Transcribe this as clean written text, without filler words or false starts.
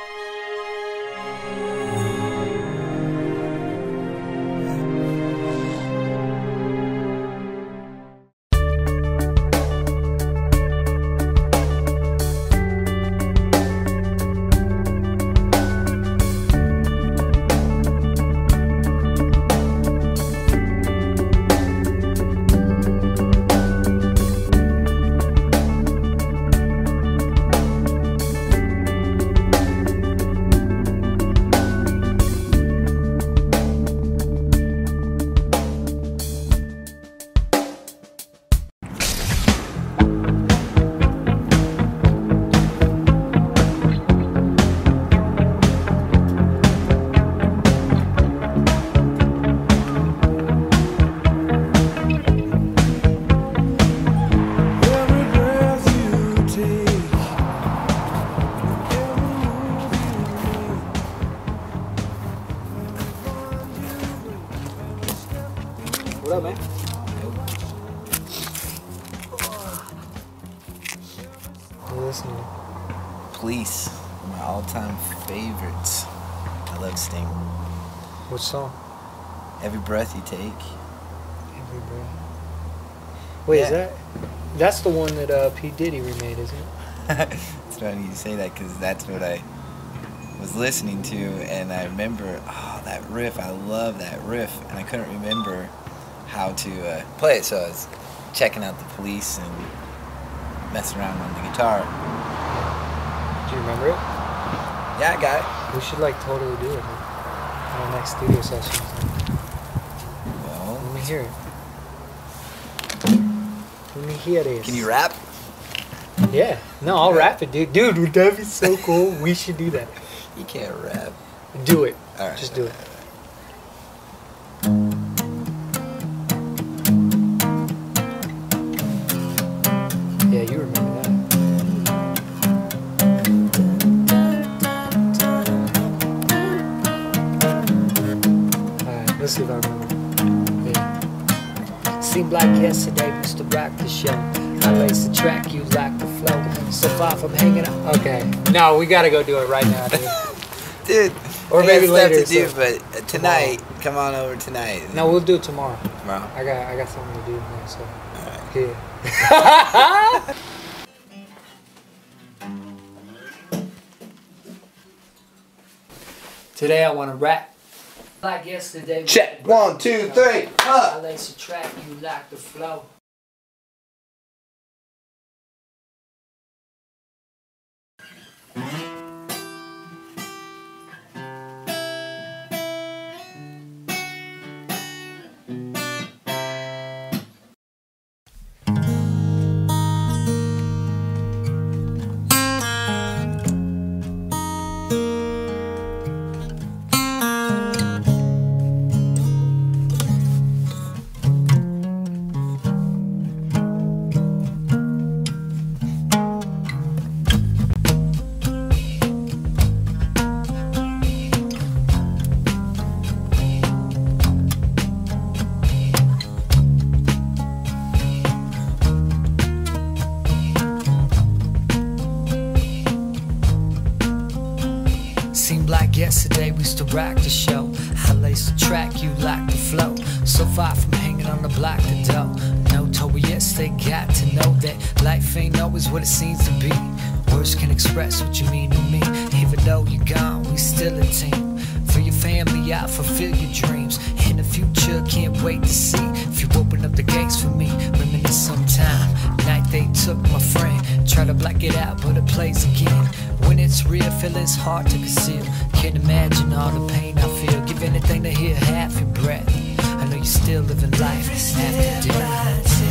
What up, man? What are you listening to? Police, my all-time favorites. I love Sting. Which song? Every Breath You Take. Every Breath. Wait, Yeah. that's the one that P. Diddy remade, isn't it? It's funny you say that because that's what I was listening to, and I remember, oh, that riff, I love that riff, and I couldn't remember how to play it, so I was checking out the Police and messing around on the guitar. Do you remember it? Yeah, I got it. We should like totally do it, man. In our next studio session. Well, Let me hear it. Let me hear this. can you rap? Yeah. No, I'll rap it, dude. Dude, would that be so cool? We should do that. You can't rap. Do it. All right. Just do it. Yeah, you remember that. Alright, let's see if I remember. Yeah. Seemed like yesterday we used to rock the show. I lace the track, you like the flow. So far from hanging out. Okay. No, we gotta go do it right now, dude. Dude, Or I maybe got later. stuff to do, so- but tonight, come on over tonight. No, we'll do it tomorrow. Tomorrow. I got something to do now, so Alright. yeah. Today I want to rap. Like yesterday. Check. 1, 2, 3. I lace the track, you like the flow. Seemed like yesterday we used to rock the show. I lace the track, you like the flow. So far from hanging on the block to dough. No told yes, they got to know that life ain't always what it seems to be. Words can express what you mean to me. Even though you're gone, we still a team. For your family, I'll fulfill your dreams. In the future, can't wait to see if you open up the gates for me. Reminisce sometime. Night they took my friend. Try to black it out, but it plays again. When it's real, feeling's hard to conceal. Can't imagine all the pain I feel. Give anything to hear half your breath. I know you're still living life after death.